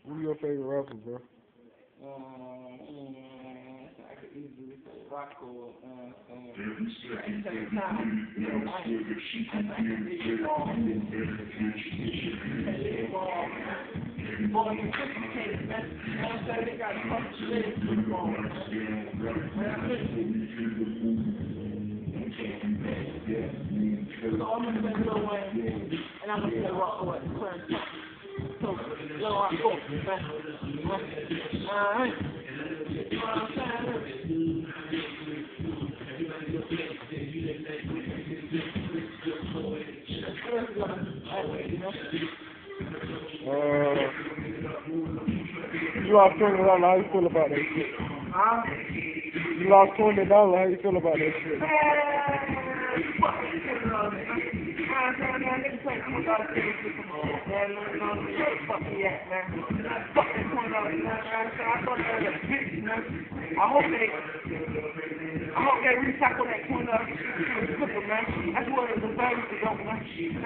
Who your favorite rapper, bro? I could easily say rock or, at the same time, you know, I can be more sophisticated, man. You know what I'm saying? They got a couple of shit on. So I'm gonna say Lil Wayne, and I'm gonna say rock or Clarence. So, Lil Rock, man. Alright. You know what I'm saying? You lost $20. How you feel about that shit? Huh? You lost $20. How you feel about that shit? I hope they recycle that $20 man. That's what it deserves to go, man.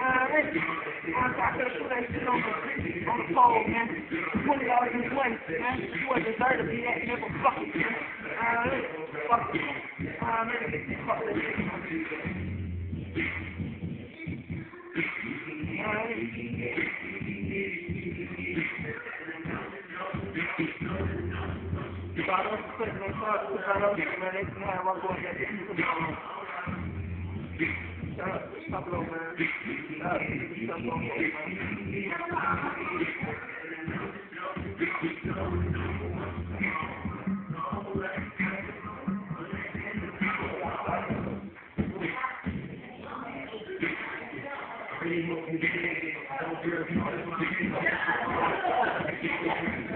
I could have put that shit on the pole, man. $20 is waste, man. You would deserve to be that nigga fucking, man. Fuck it. Fuck that shit, man. I don't put my thoughts because I don't think man, they can have my boy that shut up, stop it, man. Stop it, man.